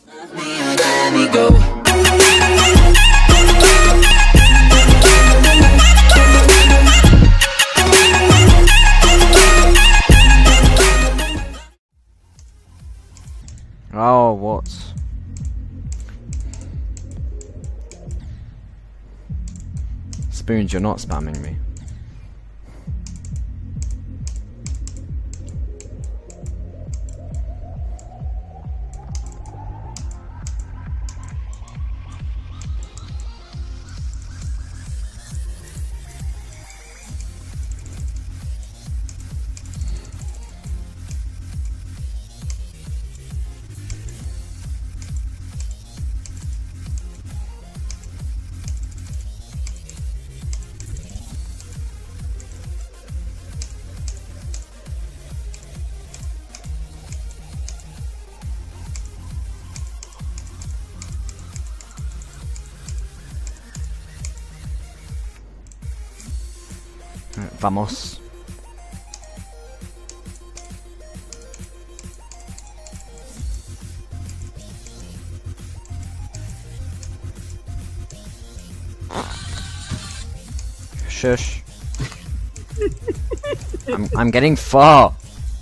Let me go. Oh, what? Spoons, you're not spamming me. Vamos. Shush. I'm getting far.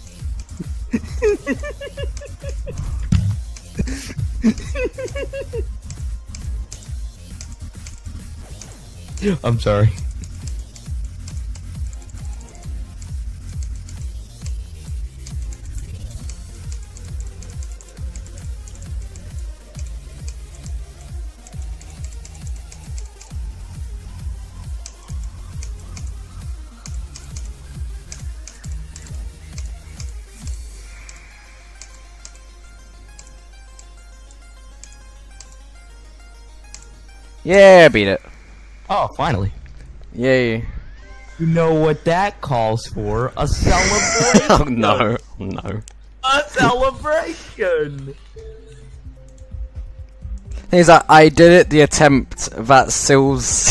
I'm sorry. Yeah, beat it. Oh, finally. Yay. You know what that calls for? A celebration. Oh no, no. A celebration. Things like, I did it the attempt that Sills.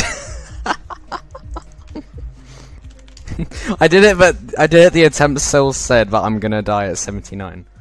I did it the attempt Sills said that I'm gonna die at 79.